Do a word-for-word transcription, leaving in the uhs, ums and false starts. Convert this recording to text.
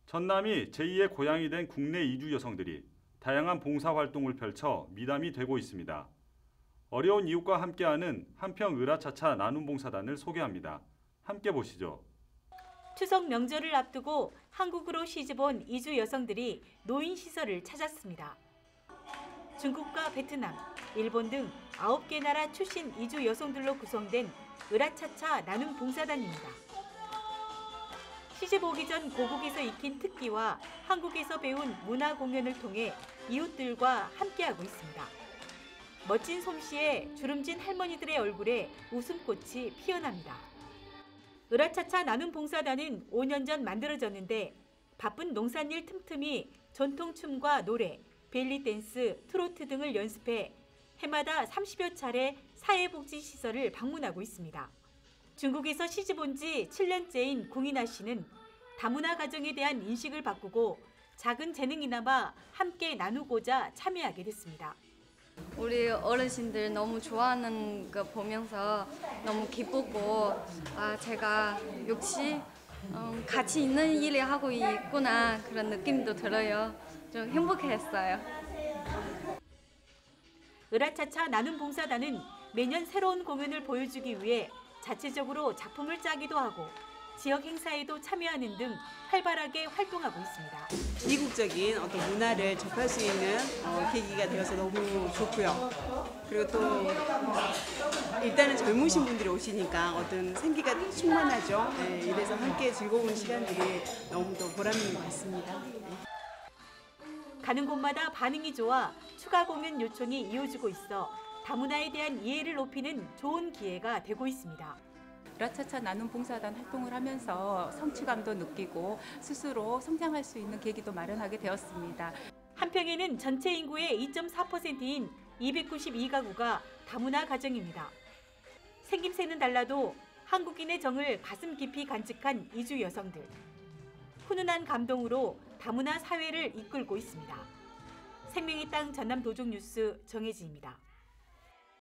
전남이 제이의 고향이 된 국내 이주 여성들이 다양한 봉사활동을 펼쳐 미담이 되고 있습니다. 어려운 이웃과 함께하는 한평 으라차차 나눔봉사단을 소개합니다. 함께 보시죠. 추석 명절을 앞두고 한국으로 시집온 이주 여성들이 노인시설을 찾았습니다. 중국과 베트남, 일본 등 아홉 개 나라 출신 이주 여성들로 구성된 으라차차 나눔봉사단입니다. 시집 오기 전 고국에서 익힌 특기와 한국에서 배운 문화 공연을 통해 이웃들과 함께하고 있습니다. 멋진 솜씨에 주름진 할머니들의 얼굴에 웃음꽃이 피어납니다. 으라차차 나눔봉사단은 오 년 전 만들어졌는데 바쁜 농산일 틈틈이 전통춤과 노래, 벨리댄스, 트로트 등을 연습해 해마다 삼십여 차례 사회복지시설을 방문하고 있습니다. 중국에서 시집 온 지 칠 년째인 공인아 씨는 다문화 가정에 대한 인식을 바꾸고 작은 재능이나마 함께 나누고자 참여하게 됐습니다. 우리 어르신들 너무 좋아하는 거 보면서 너무 기쁘고 아 제가 역시 음, 가치 있는 일을 하고 있구나 그런 느낌도 들어요. 좀 행복했어요. 으라차차 나눔봉사단은 매년 새로운 공연을 보여주기 위해 자체적으로 작품을 짜기도 하고 지역 행사에도 참여하는 등 활발하게 활동하고 있습니다. 이국적인 어떤 문화를 접할 수 있는 어, 계기가 되어서 너무 좋고요. 그리고 또 일단은 젊으신 분들이 오시니까 어떤 생기가 충만하죠. 네, 이래서 함께 즐거운 시간들이 너무도 보람인 것 같습니다. 가는 곳마다 반응이 좋아 추가 공연 요청이 이어지고 있어 다문화에 대한 이해를 높이는 좋은 기회가 되고 있습니다. 으라차차 나눔봉사단 활동을 하면서 성취감도 느끼고 스스로 성장할 수 있는 계기도 마련하게 되었습니다. 한평에는 전체 인구의 이 점 사 퍼센트인 이백구십이 가구가 다문화 가정입니다. 생김새는 달라도 한국인의 정을 가슴 깊이 간직한 이주 여성들. 훈훈한 감동으로 다문화 사회를 이끌고 있습니다. 생명의 땅 전남 도종뉴스 정혜지입니다.